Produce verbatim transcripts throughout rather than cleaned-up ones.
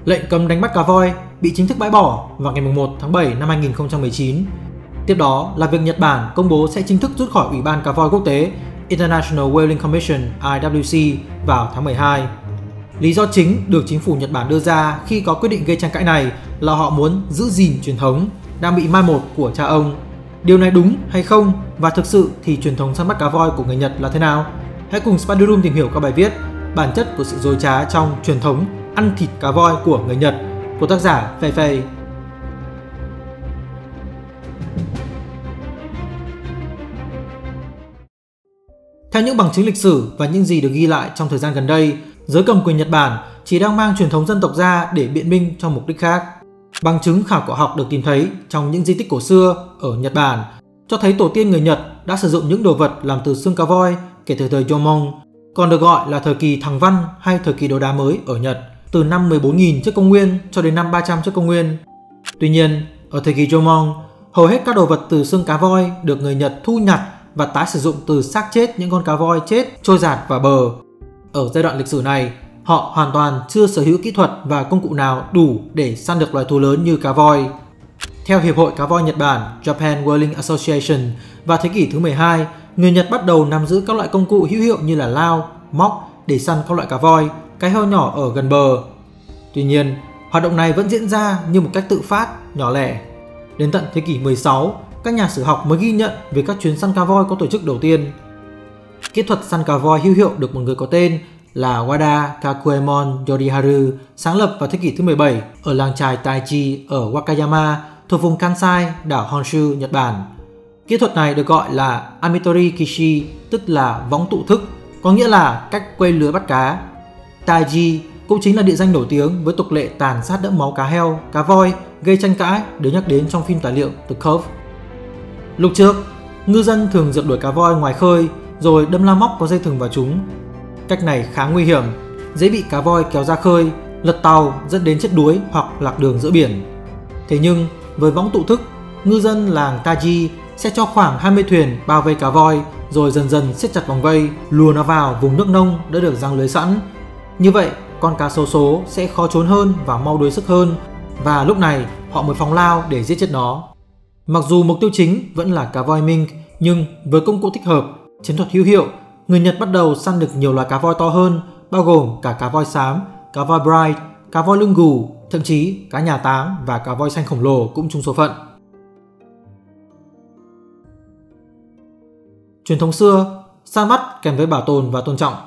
Lệnh cấm đánh bắt cá voi bị chính thức bãi bỏ vào ngày mùng một tháng bảy năm hai nghìn không trăm mười chín. Tiếp đó là việc Nhật Bản công bố sẽ chính thức rút khỏi Ủy ban Cá voi Quốc tế International Whaling Commission I W C vào tháng mười hai. Lý do chính được chính phủ Nhật Bản đưa ra khi có quyết định gây tranh cãi này là họ muốn giữ gìn truyền thống đang bị mai một của cha ông. Điều này đúng hay không? Và thực sự thì truyền thống săn bắt cá voi của người Nhật là thế nào? Hãy cùng Spider Room tìm hiểu các bài viết bản chất của sự dối trá trong truyền thống ăn thịt cá voi của người Nhật của tác giả Phê Phê. Theo những bằng chứng lịch sử và những gì được ghi lại trong thời gian gần đây, giới cầm quyền Nhật Bản chỉ đang mang truyền thống dân tộc ra để biện minh cho mục đích khác. Bằng chứng khảo cổ học được tìm thấy trong những di tích cổ xưa ở Nhật Bản cho thấy tổ tiên người Nhật đã sử dụng những đồ vật làm từ xương cá voi kể từ thời Jomon, còn được gọi là thời kỳ Thằng Văn hay thời kỳ đấu đá mới ở Nhật, từ năm mười bốn nghìn trước công nguyên cho đến năm ba trăm trước công nguyên. Tuy nhiên, ở thời kỳ Jomon, hầu hết các đồ vật từ xương cá voi được người Nhật thu nhặt và tái sử dụng từ xác chết những con cá voi chết trôi dạt vào bờ. Ở giai đoạn lịch sử này, họ hoàn toàn chưa sở hữu kỹ thuật và công cụ nào đủ để săn được loài thú lớn như cá voi. Theo Hiệp hội Cá voi Nhật Bản Japan Whaling Association, vào thế kỷ thứ mười hai, người Nhật bắt đầu nắm giữ các loại công cụ hữu hiệu như là lao, móc để săn các loại cá voi, cái heo nhỏ ở gần bờ. Tuy nhiên, hoạt động này vẫn diễn ra như một cách tự phát, nhỏ lẻ. Đến tận thế kỷ mười sáu, các nhà sử học mới ghi nhận về các chuyến săn cá voi có tổ chức đầu tiên. Kỹ thuật săn cá voi hữu hiệu được một người có tên là Wada Kakuemon Yoriharu sáng lập vào thế kỷ thứ mười bảy ở làng chài Taiji ở Wakayama thuộc vùng Kansai, đảo Honshu, Nhật Bản. Kỹ thuật này được gọi là Amitori Kishi, tức là võng tụ thức, có nghĩa là cách quây lưới bắt cá. Taiji cũng chính là địa danh nổi tiếng với tục lệ tàn sát đẫm máu cá heo, cá voi gây tranh cãi được nhắc đến trong phim tài liệu The Cove. Lúc trước, ngư dân thường rượt đuổi cá voi ngoài khơi rồi đâm la móc có dây thừng vào chúng. Cách này khá nguy hiểm, dễ bị cá voi kéo ra khơi, lật tàu dẫn đến chết đuối hoặc lạc đường giữa biển. Thế nhưng với võng tụ thức, ngư dân làng Taiji sẽ cho khoảng hai mươi thuyền bao vây cá voi rồi dần dần siết chặt vòng vây, lùa nó vào vùng nước nông đã được giăng lưới sẵn. Như vậy, con cá xấu số sẽ khó trốn hơn và mau đuối sức hơn, và lúc này họ mới phóng lao để giết chết nó. Mặc dù mục tiêu chính vẫn là cá voi mink, nhưng với công cụ thích hợp, chiến thuật hữu hiệu, người Nhật bắt đầu săn được nhiều loài cá voi to hơn, bao gồm cả cá voi xám, cá voi bright, cá voi lưng gù, thậm chí cá nhà táng và cá voi xanh khổng lồ cũng chung số phận. Truyền thống xưa, săn bắt kèm với bảo tồn và tôn trọng.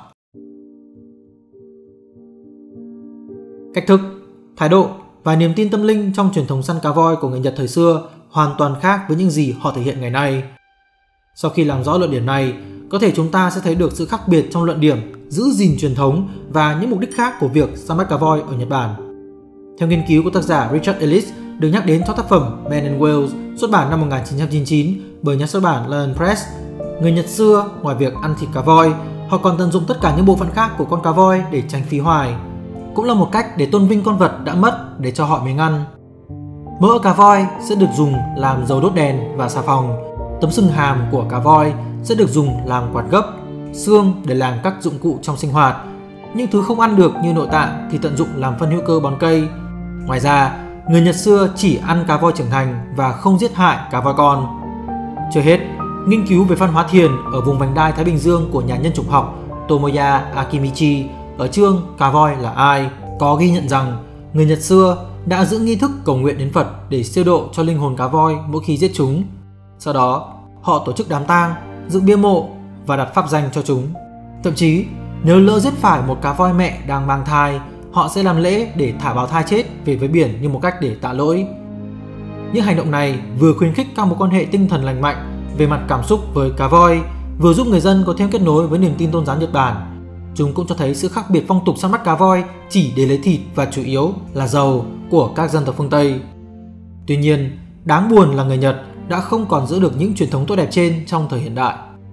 Cách thức, thái độ và niềm tin tâm linh trong truyền thống săn cá voi của người Nhật thời xưa hoàn toàn khác với những gì họ thể hiện ngày nay. Sau khi làm rõ luận điểm này, có thể chúng ta sẽ thấy được sự khác biệt trong luận điểm giữ gìn truyền thống và những mục đích khác của việc săn bắt cá voi ở Nhật Bản. Theo nghiên cứu của tác giả Richard Ellis được nhắc đến trong tác phẩm Men and Whales xuất bản năm một nghìn chín trăm chín mươi chín bởi nhà xuất bản Lion Press, người Nhật xưa ngoài việc ăn thịt cá voi, họ còn tận dụng tất cả những bộ phận khác của con cá voi để tránh phí hoài. Cũng là một cách để tôn vinh con vật đã mất để cho họ miếng ăn. Mỡ cá voi sẽ được dùng làm dầu đốt đèn và xà phòng. Tấm sừng hàm của cá voi sẽ được dùng làm quạt gấp, xương để làm các dụng cụ trong sinh hoạt. Những thứ không ăn được như nội tạng thì tận dụng làm phân hữu cơ bón cây. Ngoài ra, người Nhật xưa chỉ ăn cá voi trưởng thành và không giết hại cá voi con. Chưa hết, nghiên cứu về văn hóa thiền ở vùng vành đai Thái Bình Dương của nhà nhân chủng học Tomoya Akimichi ở chương Cá voi là ai có ghi nhận rằng người Nhật xưa đã giữ nghi thức cầu nguyện đến Phật để siêu độ cho linh hồn cá voi mỗi khi giết chúng. Sau đó, họ tổ chức đám tang, dựng bia mộ và đặt pháp danh cho chúng. Thậm chí, nếu lỡ giết phải một cá voi mẹ đang mang thai, họ sẽ làm lễ để thả bào thai chết về với biển như một cách để tạ lỗi. Những hành động này vừa khuyến khích các mối quan hệ tinh thần lành mạnh về mặt cảm xúc với cá voi, vừa giúp người dân có thêm kết nối với niềm tin tôn giáo Nhật Bản. Chúng cũng cho thấy sự khác biệt phong tục săn bắt cá voi chỉ để lấy thịt và chủ yếu là dầu của các dân tộc phương Tây. Tuy nhiên, đáng buồn là người Nhật đã không còn giữ được những truyền thống tốt đẹp trên trong thời hiện đại.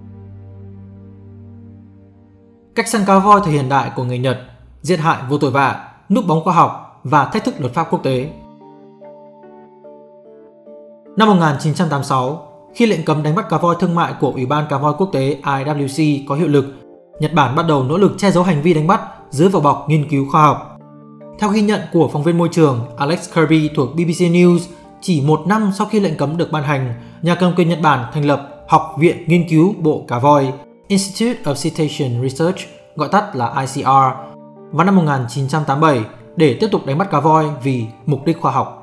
Cách săn cá voi thời hiện đại của người Nhật: giết hại vô tội vạ, núp bóng khoa học và thách thức luật pháp quốc tế. Năm một nghìn chín trăm tám mươi sáu, khi lệnh cấm đánh bắt cá voi thương mại của Ủy ban Cá voi Quốc tế I W C có hiệu lực, Nhật Bản bắt đầu nỗ lực che giấu hành vi đánh bắt dưới vỏ bọc nghiên cứu khoa học. Theo ghi nhận của phóng viên môi trường Alex Kirby thuộc bê bê xê News, chỉ một năm sau khi lệnh cấm được ban hành, nhà cầm quyền Nhật Bản thành lập Học viện Nghiên cứu Bộ Cá voi Institute of Cetacean Research, gọi tắt là I C R, vào năm một nghìn chín trăm tám mươi bảy để tiếp tục đánh bắt cá voi vì mục đích khoa học.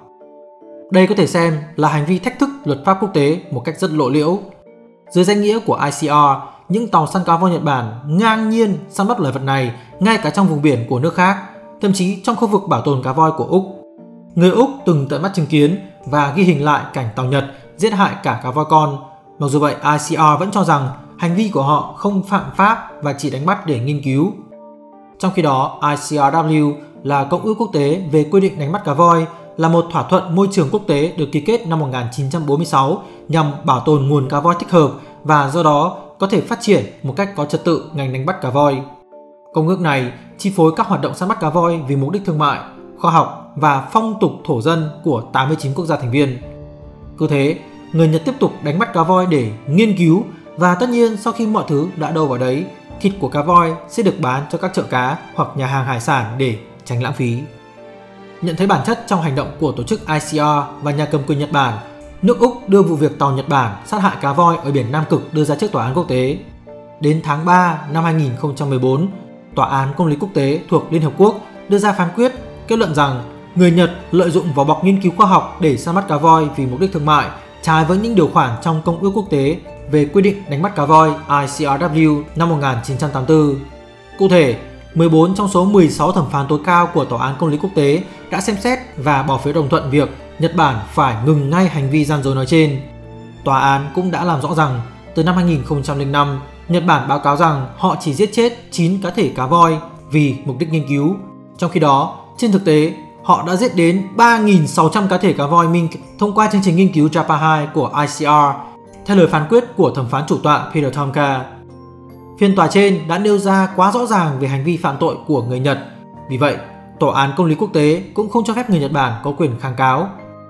Đây có thể xem là hành vi thách thức luật pháp quốc tế một cách rất lộ liễu. Dưới danh nghĩa của I C R, những tàu săn cá voi Nhật Bản ngang nhiên săn bắt loài vật này ngay cả trong vùng biển của nước khác, thậm chí trong khu vực bảo tồn cá voi của Úc. Người Úc từng tận mắt chứng kiến và ghi hình lại cảnh tàu Nhật giết hại cả cá voi con. Mặc dù vậy, I C R vẫn cho rằng hành vi của họ không phạm pháp và chỉ đánh bắt để nghiên cứu. Trong khi đó, I C R W là Công ước Quốc tế về quy định đánh bắt cá voi, là một thỏa thuận môi trường quốc tế được ký kết năm một nghìn chín trăm bốn mươi sáu nhằm bảo tồn nguồn cá voi thích hợp và do đó có thể phát triển một cách có trật tự ngành đánh bắt cá voi. Công ước này chi phối các hoạt động săn bắt cá voi vì mục đích thương mại, khoa học và phong tục thổ dân của tám mươi chín quốc gia thành viên. Cứ thế, người Nhật tiếp tục đánh bắt cá voi để nghiên cứu và tất nhiên sau khi mọi thứ đã đâu vào đấy, thịt của cá voi sẽ được bán cho các chợ cá hoặc nhà hàng hải sản để tránh lãng phí. Nhận thấy bản chất trong hành động của tổ chức I C R và nhà cầm quyền Nhật Bản, nước Úc đưa vụ việc tàu Nhật Bản sát hại cá voi ở biển Nam Cực đưa ra trước tòa án quốc tế. Đến tháng ba năm hai nghìn không trăm mười bốn, Tòa án Công lý Quốc tế thuộc Liên Hợp Quốc đưa ra phán quyết kết luận rằng người Nhật lợi dụng vỏ bọc nghiên cứu khoa học để săn bắt cá voi vì mục đích thương mại, trái với những điều khoản trong Công ước Quốc tế về quy định đánh bắt cá voi I C R W năm một nghìn chín trăm tám mươi tư. Cụ thể, mười bốn trong số mười sáu thẩm phán tối cao của Tòa án Công lý Quốc tế đã xem xét và bỏ phiếu đồng thuận việc Nhật Bản phải ngừng ngay hành vi gian dối nói trên. Tòa án cũng đã làm rõ rằng từ năm hai nghìn không trăm lẻ năm, Nhật Bản báo cáo rằng họ chỉ giết chết chín cá thể cá voi vì mục đích nghiên cứu. Trong khi đó, trên thực tế, họ đã giết đến ba nghìn sáu trăm cá thể cá voi mink thông qua chương trình nghiên cứu JAPA hai của I C R, theo lời phán quyết của thẩm phán chủ tọa Peter Tomka. Phiên tòa trên đã nêu ra quá rõ ràng về hành vi phạm tội của người Nhật. Vì vậy, Tòa án Công lý Quốc tế cũng không cho phép người Nhật Bản có quyền kháng cáo.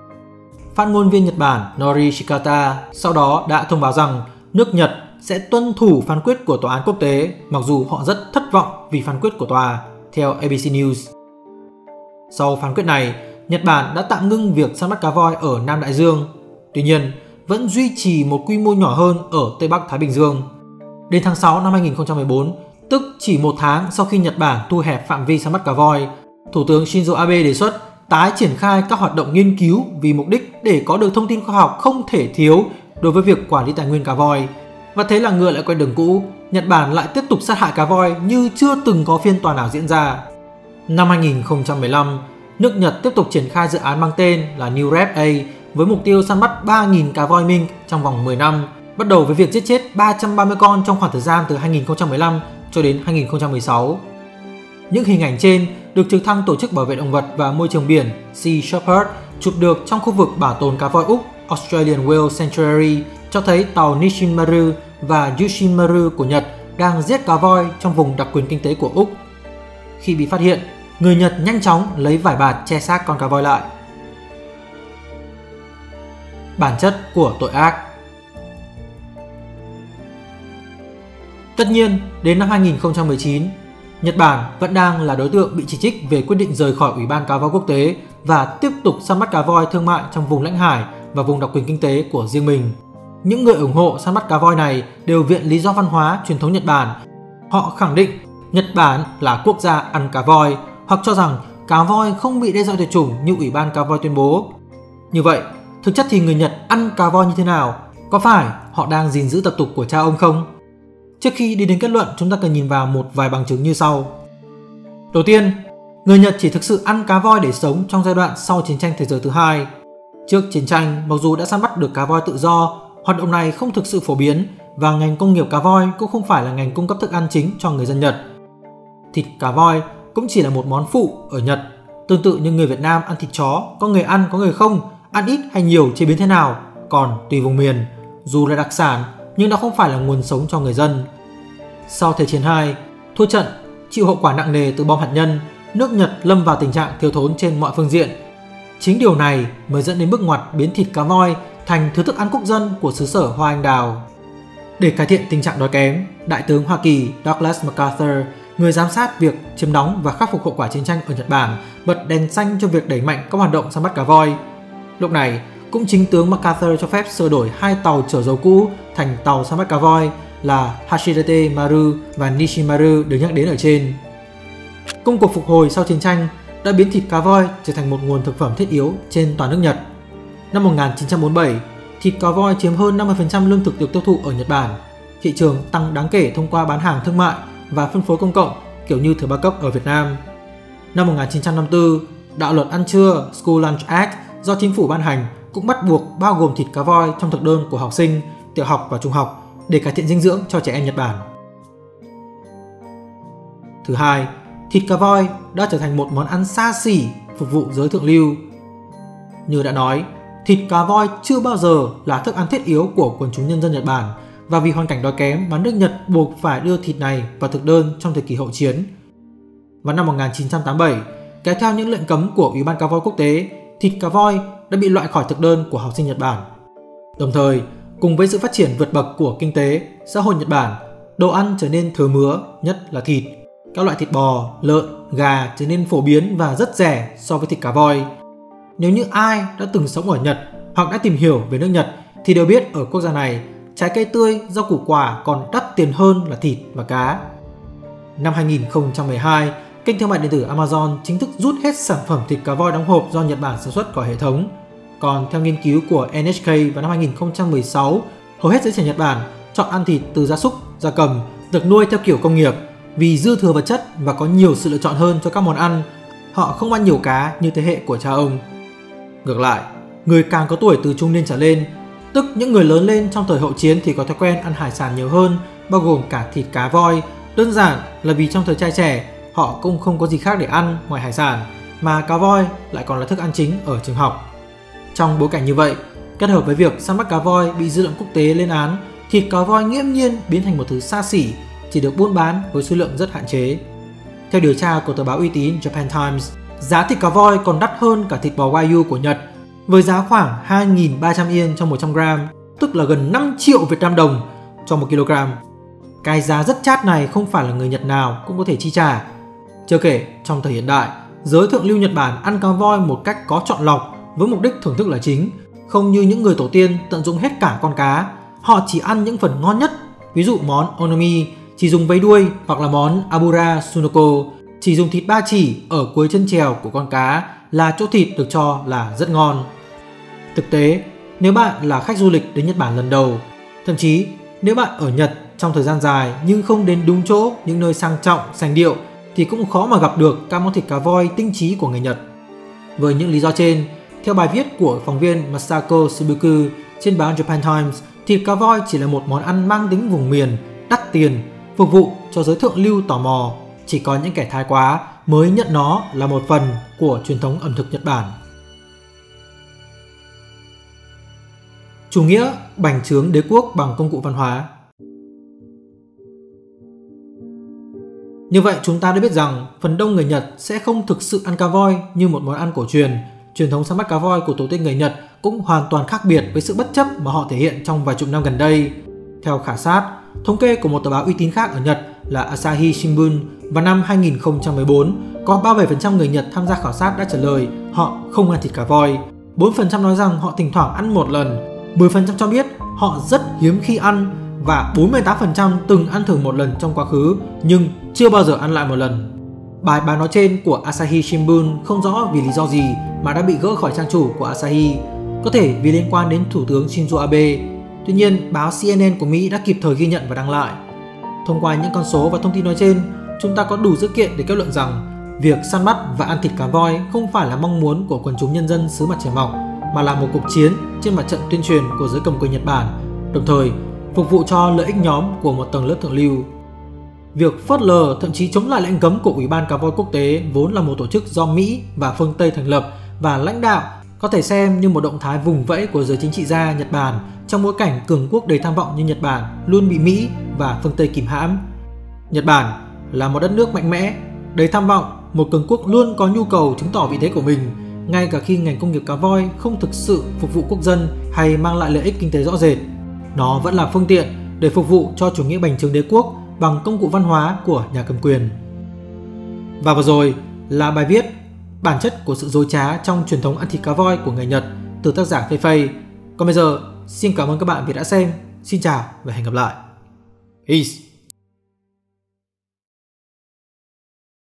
Phát ngôn viên Nhật Bản Nori Shikata sau đó đã thông báo rằng nước Nhật sẽ tuân thủ phán quyết của Tòa án Quốc tế, mặc dù họ rất thất vọng vì phán quyết của tòa, theo A B C News. Sau phán quyết này, Nhật Bản đã tạm ngưng việc săn bắt cá voi ở Nam Đại Dương. Tuy nhiên, vẫn duy trì một quy mô nhỏ hơn ở Tây Bắc Thái Bình Dương. Đến tháng sáu năm hai nghìn không trăm mười bốn, tức chỉ một tháng sau khi Nhật Bản thu hẹp phạm vi săn bắt cá voi, Thủ tướng Shinzo Abe đề xuất tái triển khai các hoạt động nghiên cứu vì mục đích để có được thông tin khoa học không thể thiếu đối với việc quản lý tài nguyên cá voi. Và thế là ngựa lại quay đường cũ, Nhật Bản lại tiếp tục sát hại cá voi như chưa từng có phiên tòa nào diễn ra. Năm hai nghìn không trăm mười lăm, nước Nhật tiếp tục triển khai dự án mang tên là New Rep A với mục tiêu săn bắt ba nghìn cá voi mink trong vòng mười năm, bắt đầu với việc giết chết ba trăm ba mươi con trong khoảng thời gian từ hai nghìn không trăm mười lăm cho đến hai nghìn không trăm mười sáu. Những hình ảnh trên được trực thăng Tổ chức Bảo vệ Động vật và Môi trường biển Sea Shepherd chụp được trong khu vực bảo tồn cá voi Úc Australian Whale Sanctuary, cho thấy tàu Nishinmaru và Yushinmaru của Nhật đang giết cá voi trong vùng đặc quyền kinh tế của Úc. Khi bị phát hiện, người Nhật nhanh chóng lấy vải bạt che xác con cá voi lại. Bản chất của tội ác. Tất nhiên, đến năm hai nghìn không trăm mười chín, Nhật Bản vẫn đang là đối tượng bị chỉ trích về quyết định rời khỏi Ủy ban Cá voi Quốc tế và tiếp tục săn bắt cá voi thương mại trong vùng lãnh hải và vùng đặc quyền kinh tế của riêng mình. Những người ủng hộ săn bắt cá voi này đều viện lý do văn hóa truyền thống Nhật Bản. Họ khẳng định Nhật Bản là quốc gia ăn cá voi, hoặc cho rằng cá voi không bị đe dọa tuyệt chủng như Ủy ban Cá voi tuyên bố. Như vậy, thực chất thì người Nhật ăn cá voi như thế nào? Có phải họ đang gìn giữ tập tục của cha ông không? Trước khi đi đến kết luận, chúng ta cần nhìn vào một vài bằng chứng như sau. Đầu tiên, người Nhật chỉ thực sự ăn cá voi để sống trong giai đoạn sau chiến tranh thế giới thứ hai. Trước chiến tranh, mặc dù đã săn bắt được cá voi tự do, hoạt động này không thực sự phổ biến và ngành công nghiệp cá voi cũng không phải là ngành cung cấp thức ăn chính cho người dân Nhật. Thịt cá voi cũng chỉ là một món phụ ở Nhật, tương tự như người Việt Nam ăn thịt chó, có người ăn có người không, ăn ít hay nhiều chế biến thế nào, còn tùy vùng miền. Dù là đặc sản nhưng nó không phải là nguồn sống cho người dân. Sau Thế chiến hai, thua trận, chịu hậu quả nặng nề từ bom hạt nhân, nước Nhật lâm vào tình trạng thiếu thốn trên mọi phương diện. Chính điều này mới dẫn đến bước ngoặt biến thịt cá voi thành thứ thức ăn quốc dân của xứ sở hoa anh đào. Để cải thiện tình trạng đói kém, Đại tướng Hoa Kỳ Douglas MacArthur người giám sát việc chiếm đóng và khắc phục hậu quả chiến tranh ở Nhật Bản bật đèn xanh cho việc đẩy mạnh các hoạt động săn bắt cá voi. Lúc này, cũng chính tướng MacArthur cho phép sửa đổi hai tàu chở dầu cũ thành tàu săn bắt cá voi là Hashidate Maru và Nishimaru được nhắc đến ở trên. Công cuộc phục hồi sau chiến tranh đã biến thịt cá voi trở thành một nguồn thực phẩm thiết yếu trên toàn nước Nhật. Năm một nghìn chín trăm bốn mươi bảy, thịt cá voi chiếm hơn năm mươi phần trăm lương thực được tiêu thụ ở Nhật Bản. Thị trường tăng đáng kể thông qua bán hàng thương mại và phân phối công cộng kiểu như thừa ba cấp ở Việt Nam. Năm một nghìn chín trăm năm mươi tư, đạo luật ăn trưa School Lunch Act do chính phủ ban hành cũng bắt buộc bao gồm thịt cá voi trong thực đơn của học sinh tiểu học và trung học để cải thiện dinh dưỡng cho trẻ em Nhật Bản. Thứ hai, thịt cá voi đã trở thành một món ăn xa xỉ phục vụ giới thượng lưu. Như đã nói, thịt cá voi chưa bao giờ là thức ăn thiết yếu của quần chúng nhân dân Nhật Bản, và vì hoàn cảnh đói kém mà nước Nhật buộc phải đưa thịt này vào thực đơn trong thời kỳ hậu chiến. Vào năm một nghìn chín trăm tám mươi bảy, kéo theo những lệnh cấm của Ủy ban cá voi quốc tế, thịt cá voi đã bị loại khỏi thực đơn của học sinh Nhật Bản. Đồng thời, cùng với sự phát triển vượt bậc của kinh tế, xã hội Nhật Bản, đồ ăn trở nên thừa mứa, nhất là thịt. Các loại thịt bò, lợn, gà trở nên phổ biến và rất rẻ so với thịt cá voi. Nếu như ai đã từng sống ở Nhật hoặc đã tìm hiểu về nước Nhật thì đều biết ở quốc gia này, trái cây tươi, rau củ quả còn đắt tiền hơn là thịt và cá. Năm hai nghìn không trăm mười hai, kênh thương mại điện tử Amazon chính thức rút hết sản phẩm thịt cá voi đóng hộp do Nhật Bản sản xuất khỏi hệ thống. Còn theo nghiên cứu của en hát ca vào năm hai nghìn không trăm mười sáu, hầu hết giới trẻ Nhật Bản chọn ăn thịt từ gia súc, gia cầm được nuôi theo kiểu công nghiệp vì dư thừa vật chất và có nhiều sự lựa chọn hơn cho các món ăn. Họ không ăn nhiều cá như thế hệ của cha ông. Ngược lại, người càng có tuổi từ trung niên trở lên, tức những người lớn lên trong thời hậu chiến thì có thói quen ăn hải sản nhiều hơn, bao gồm cả thịt cá voi. Đơn giản là vì trong thời trai trẻ, họ cũng không có gì khác để ăn ngoài hải sản, mà cá voi lại còn là thức ăn chính ở trường học. Trong bối cảnh như vậy, kết hợp với việc săn bắt cá voi bị dư luận quốc tế lên án, thịt cá voi nghiễm nhiên biến thành một thứ xa xỉ, chỉ được buôn bán với số lượng rất hạn chế. Theo điều tra của tờ báo uy tín Japan Times, giá thịt cá voi còn đắt hơn cả thịt bò Wagyu của Nhật, với giá khoảng hai nghìn ba trăm yên cho một trăm gram, tức là gần năm triệu Việt Nam đồng cho một kg. Cái giá rất chát này không phải là người Nhật nào cũng có thể chi trả. Chưa kể, trong thời hiện đại, giới thượng lưu Nhật Bản ăn cá voi một cách có chọn lọc với mục đích thưởng thức là chính, không như những người tổ tiên tận dụng hết cả con cá. Họ chỉ ăn những phần ngon nhất, ví dụ món onomi chỉ dùng vây đuôi, hoặc là món abura sunoko chỉ dùng thịt ba chỉ ở cuối chân chèo của con cá, là chỗ thịt được cho là rất ngon. Thực tế, nếu bạn là khách du lịch đến Nhật Bản lần đầu, thậm chí nếu bạn ở Nhật trong thời gian dài nhưng không đến đúng chỗ, những nơi sang trọng, sành điệu, thì cũng khó mà gặp được các món thịt cá voi tinh trí của người Nhật. Với những lý do trên, theo bài viết của phóng viên Masako Subuku trên báo Japan Times, thịt cá voi chỉ là một món ăn mang tính vùng miền, đắt tiền, phục vụ cho giới thượng lưu tò mò. Chỉ có những kẻ thái quá mới nhận nó là một phần của truyền thống ẩm thực Nhật Bản. Chủ nghĩa bành trướng đế quốc bằng công cụ văn hóa. Như vậy chúng ta đã biết rằng phần đông người Nhật sẽ không thực sự ăn cá voi như một món ăn cổ truyền. Truyền thống săn bắt cá voi của tổ tiên người Nhật cũng hoàn toàn khác biệt với sự bất chấp mà họ thể hiện trong vài chục năm gần đây. Theo khảo sát, thống kê của một tờ báo uy tín khác ở Nhật là Asahi Shimbun vào năm hai nghìn không trăm mười bốn, có ba mươi bảy phần trăm người Nhật tham gia khảo sát đã trả lời họ không ăn thịt cá voi. bốn phần trăm nói rằng họ thỉnh thoảng ăn một lần, mười phần trăm cho biết họ rất hiếm khi ăn, và bốn mươi tám phần trăm từng ăn thử một lần trong quá khứ nhưng chưa bao giờ ăn lại một lần. Bài báo nói trên của Asahi Shimbun không rõ vì lý do gì mà đã bị gỡ khỏi trang chủ của Asahi, có thể vì liên quan đến Thủ tướng Shinzo Abe. Tuy nhiên, báo xê en en của Mỹ đã kịp thời ghi nhận và đăng lại. Thông qua những con số và thông tin nói trên, chúng ta có đủ dữ kiện để kết luận rằng việc săn bắt và ăn thịt cá voi không phải là mong muốn của quần chúng nhân dân xứ mặt trời mọc, mà là một cuộc chiến trên mặt trận tuyên truyền của giới cầm quyền Nhật Bản, đồng thời phục vụ cho lợi ích nhóm của một tầng lớp thượng lưu. Việc phớt lờ, thậm chí chống lại lệnh cấm của Ủy ban cá voi quốc tế vốn là một tổ chức do Mỹ và phương Tây thành lập và lãnh đạo, có thể xem như một động thái vùng vẫy của giới chính trị gia Nhật Bản trong bối cảnh cường quốc đầy tham vọng như Nhật Bản luôn bị Mỹ và phương Tây kìm hãm. Nhật Bản là một đất nước mạnh mẽ, đầy tham vọng, một cường quốc luôn có nhu cầu chứng tỏ vị thế của mình, ngay cả khi ngành công nghiệp cá voi không thực sự phục vụ quốc dân hay mang lại lợi ích kinh tế rõ rệt. Nó vẫn là phương tiện để phục vụ cho chủ nghĩa bành trướng đế quốc bằng công cụ văn hóa của nhà cầm quyền. Và vừa rồi là bài viết Bản chất của sự dối trá trong truyền thống ăn thịt cá voi của người Nhật từ tác giả Phê Phây. Còn bây giờ, xin cảm ơn các bạn vì đã xem. Xin chào và hẹn gặp lại. Peace.